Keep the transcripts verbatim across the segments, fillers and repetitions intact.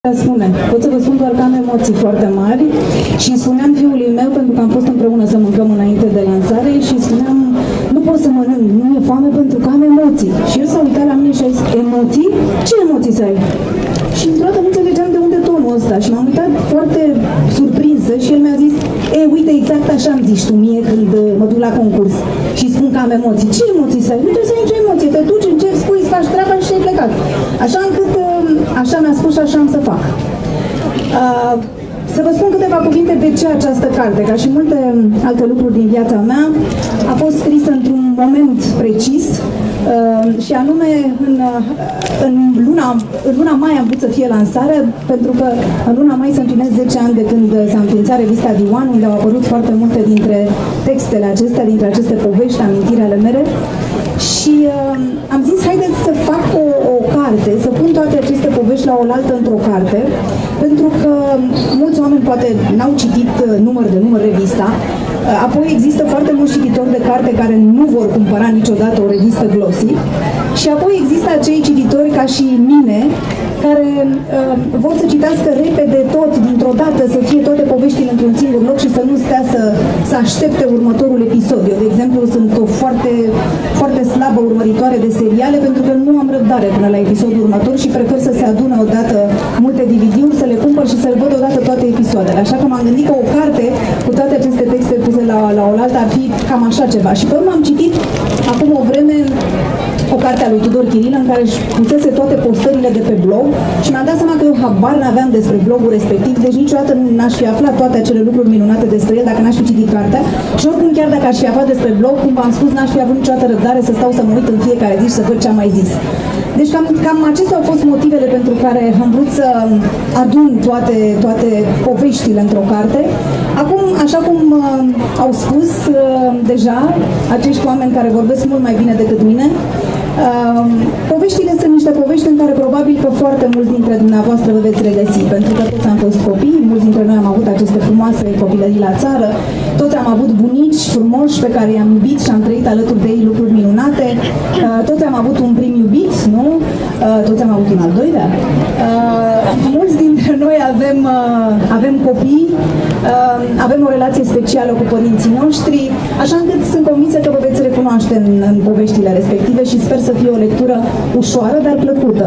Spune. Pot să vă spun doar că am emoții foarte mari și spuneam fiului meu, pentru că am fost împreună să mâncăm înainte de lansare și spuneam, nu pot să mănânc, nu e foame pentru că am emoții. Și el s-a uitat la mine și a zis, emoții? Ce emoții să ai? Și într-o dată nu înțelegeam de unde tonul ăsta și m-am uitat foarte surprinsă și el mi-a zis, e, uite, exact așa îmi zici tu mie când mă duc la concurs și spun că am emoții. Ce emoții să ai? Nu trebuie să ai nicio emoție, te duci, începi, spui, îți faci treaba și ai plecat. Așa încât, așa mi-a spus și așa am să fac. Uh, să vă spun câteva cuvinte de ce această carte, ca și multe alte lucruri din viața mea, a fost scrisă într-un moment precis uh, și anume în, în, luna, în luna mai am vrut să fie lansarea, pentru că în luna mai se împlinesc zece ani de când s-a înființat revista Diwan, unde au apărut foarte multe dintre textele acestea, dintre aceste povești, amintiri ale mele. Și uh, am zis, haideți să fac o, o carte, să pun toate aceste povești la oaltă într-o carte, pentru că mulți oameni poate n-au citit uh, număr de număr revista, uh, apoi există foarte mulți cititori de carte care nu vor cumpăra niciodată o revistă glossy și apoi există acei cititori ca și mine, care uh, vor să citească repede tot, dintr-o dată, să fie toate poveștile într-un singur loc și să nu stea să, să aștepte următorul episod. Eu, de exemplu, sunt o foarte, foarte slabă urmăritoare de seriale pentru că nu am răbdare până la episodul următor și prefer să se adună odată multe D V D-uri, să le cumpăr și să le văd odată toate episoadele. Așa că m-am gândit că o carte cu toate aceste texte puse la, la oaltă ar fi cam așa ceva. Și pe urmă am citit acum o vreme o carte a lui Tudor Chirilă în care își pusese toate postările de pe blog și mi-am dat seama că eu habar n-aveam despre blogul respectiv, deci niciodată n-aș fi aflat toate acele lucruri minunate despre el dacă n-aș fi citit cartea și oricum chiar dacă aș fi aflat despre blog, cum v-am spus, n-aș fi avut niciodată răbdare să stau să mă uit în fiecare zi și să văd ce am mai zis. Deci cam, cam acestea au fost motivele pentru care am vrut să adun toate, toate poveștile într-o carte. Acum, așa cum uh, au spus uh, deja acești oameni care vorbesc mult mai bine decât mine, Uh, poveștile sunt niște povești în care probabil că foarte mulți dintre dumneavoastră vă veți regăsi, pentru că toți am fost copii, mulți dintre noi am avut aceste frumoase copilării la țară, toți am avut bunici frumoși pe care i-am iubit și am trăit alături de ei lucruri minunate, uh, toți am avut un prim iubit, nu? Uh, toți am avut un al doilea. Uh, mulți dintre noi avem, uh, avem copii, uh, avem o relație specială cu părinții noștri, așa încât sunt convinsă că vă veți recunoaște în, în poveștile respective și sper să fie o lectură ușoară, dar plăcută.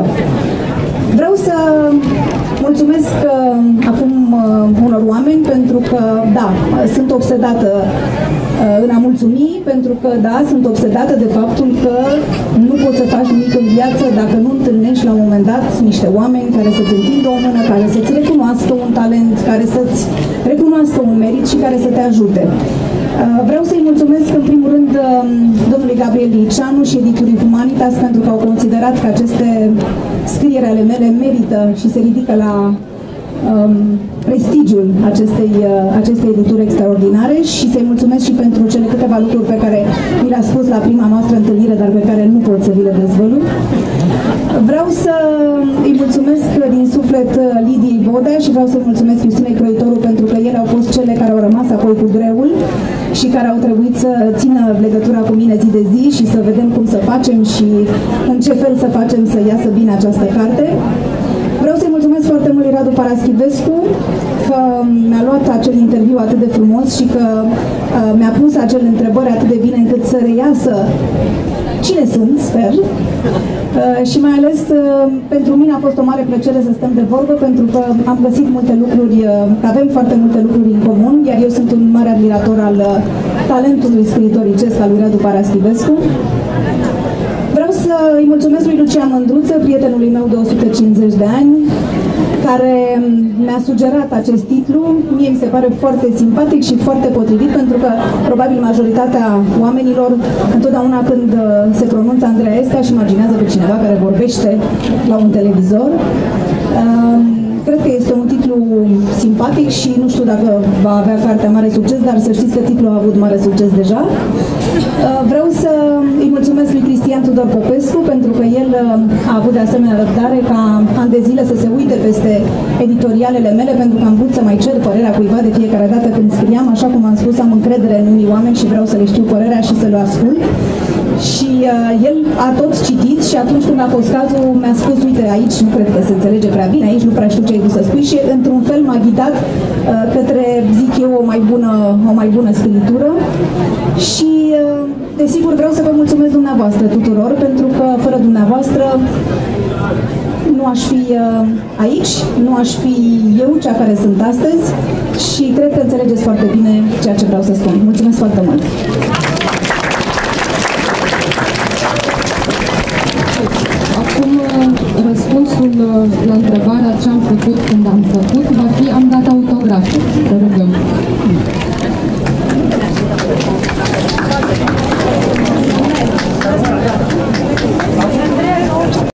Vreau să mulțumesc uh, acum uh, unor oameni pentru că, da, sunt obsedată uh, în a mulțumi, pentru că, da, sunt obsedată de faptul că nu poți să faci nimic în viață dacă nu întâlnești la un moment dat niște oameni care să-ți întindă o mână, care să-ți recunoască un talent, care să-ți recunoască un merit și care să te ajute. Vreau să-i mulțumesc în primul rând domnului Gabriel Liceanu și editurii Humanitas pentru că au considerat că aceste scrieri ale mele merită și se ridică la um, prestigiul acestei, uh, acestei edituri extraordinare și să-i mulțumesc și pentru cele câteva lucruri pe care mi le-a spus la prima noastră întâlnire, dar pe care nu pot să vi le dezvălui. Vreau să îi mulțumesc din suflet Lidiei Bodea și vreau să-i mulțumesc Justinei Croitoru pentru că ele au fost cele care au rămas apoi cu greul și care au trebuit să țină legătura cu mine zi de zi și să vedem cum să facem și în ce fel să facem să iasă bine această carte. Vreau să-i mulțumesc foarte mult lui Radu Paraschivescu că mi-a luat acel interviu atât de frumos și că uh, mi-a pus acele întrebări atât de bine încât să reiasă cine sunt, sper. Uh, și mai ales uh, pentru mine a fost o mare plăcere să stăm de vorbă pentru că am găsit multe lucruri, uh, avem foarte multe lucruri în comun, iar eu sunt un mare admirator al uh, talentului scriitoricesc al lui Radu Paraschivescu. Vreau să îi mulțumesc lui Lucia Mândruță, prietenului meu de o sută cincizeci de ani, care mi-a sugerat acest titlu. Mie mi se pare foarte simpatic și foarte potrivit, pentru că probabil majoritatea oamenilor întotdeauna când se pronunță Andreea Esca își imaginează pe cineva care vorbește la un televizor. Cred că este un titlu simpatic și nu știu dacă va avea cartea mare succes, dar să știți că titlul a avut mare succes deja. Vreau să îi mulțumesc lui Cristian Tudor Popescu pentru că el a avut de asemenea răbdare ca ani de zile să se uite peste editorialele mele, pentru că am vrut să mai cer părerea cuiva de fiecare dată când scriam. Așa cum am spus, am încredere în unii oameni și vreau să le știu părerea și să le ascult. Și uh, el a tot citit și atunci când a fost cazul mi-a spus, uite, aici nu cred că se înțelege prea bine, aici nu prea știu ce ai vrut să spui și într-un fel m-a ghidat uh, către, zic eu, o mai bună, o mai bună scritură. Și uh, desigur vreau să vă mulțumesc dumneavoastră tuturor, pentru că fără dumneavoastră nu aș fi uh, aici, nu aș fi eu cea care sunt astăzi și cred că înțelegeți foarte bine ceea ce vreau să spun. Mulțumesc foarte mult! Acum răspunsul la întrebarea ce am făcut când am făcut va fi am dat autografe.